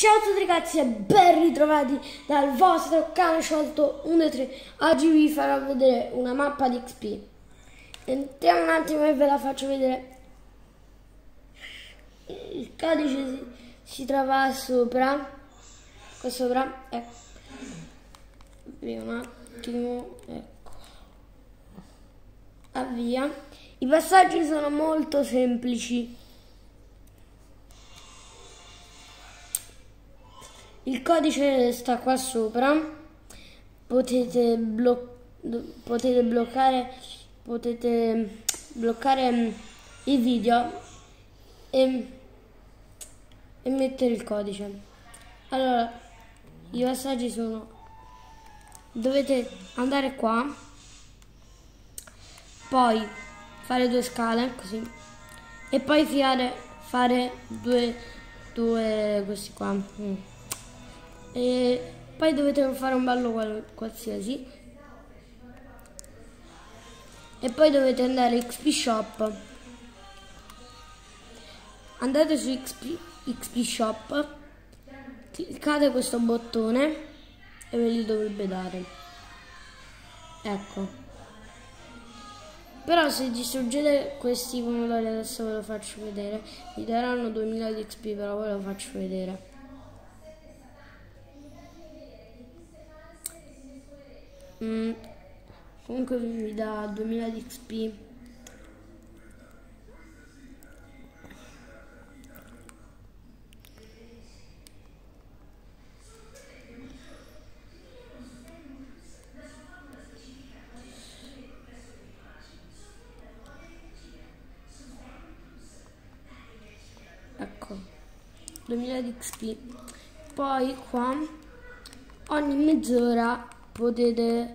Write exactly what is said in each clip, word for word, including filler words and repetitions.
Ciao a tutti ragazzi e ben ritrovati dal vostro cane sciolto uno tre. Oggi vi farò vedere una mappa di X P. Entriamo un attimo e ve la faccio vedere. Il codice si, si trova sopra, qua sopra, ecco. Vediamo un attimo, ecco. Avvia. I passaggi sono molto semplici. Il codice sta qua sopra, potete, blo potete bloccare potete bloccare il video e, e mettere il codice. Allora, i passaggi sono: dovete andare qua, poi fare due scale così e poi fare, fare due, due questi qua. Mm. E poi dovete fare un ballo qual qualsiasi e poi dovete andare a X P Shop. Andate su X P, X P Shop, cliccate questo bottone e ve li dovrebbe dare, ecco. Però se distruggete questi pomodori, adesso ve lo faccio vedere, vi daranno duemila di X P, però ve lo faccio vedere. Mm, comunque vi dà duemila di X P. Ecco, duemila di X P. Poi qua ogni mezz'ora potete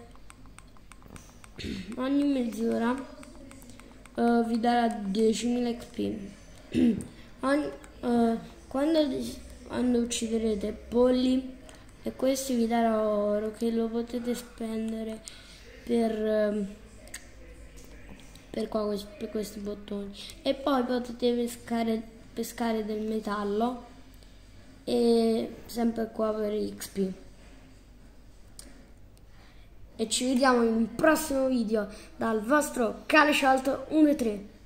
ogni mezz'ora uh, vi darà diecimila X P. ogni, uh, quando, quando ucciderete polli, e questi vi darà oro che lo potete spendere per uh, per, qua, per questi bottoni, e poi potete pescare, pescare del metallo, e sempre qua per X P. E ci vediamo in un prossimo video dal vostro cane sciolto uno tre.